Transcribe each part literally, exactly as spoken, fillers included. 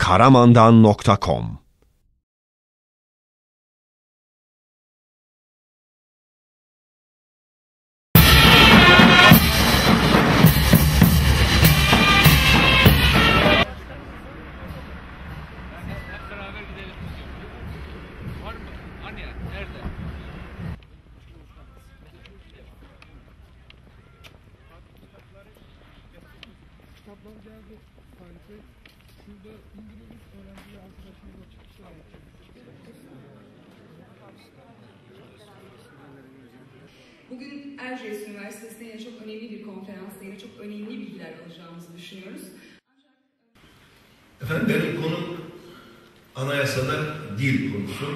karamandan nokta com. Kitaplar geldi sanki. Şurada indiriyoruz, öğrenciler arkadaşlarımızla çıkışlar yapıyoruz. Bugün Erciyes Üniversitesi'nde yine çok önemli bir konferansta yine çok önemli bilgiler alacağımızı düşünüyoruz. Efendim benim konum anayasada dil konusu.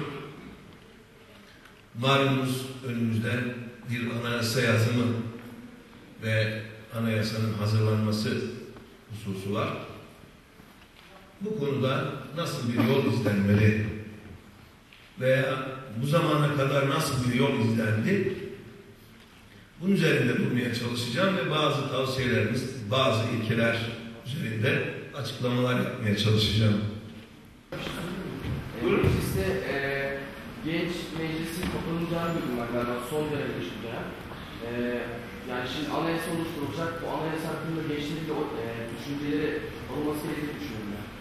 Malumunuz önümüzde bir anayasa yazımı ve anayasanın hazırlanması hususu var. Bu konuda nasıl bir yol izlenmeli veya bu zamana kadar nasıl bir yol izlendi, bunun üzerinde durmaya çalışacağım ve bazı tavsiyelerimiz, bazı ilkeler üzerinde açıklamalar yapmaya çalışacağım. Buyurun. Mecliste e, genç meclisin toplanacağını duydum ben galiba son dönemde şu dönem. E, yani şimdi anayasa oluşturulacak, bu anayasa hakkında gençlerin de e, düşünceleri olması gerektiğini düşünüyorum ben.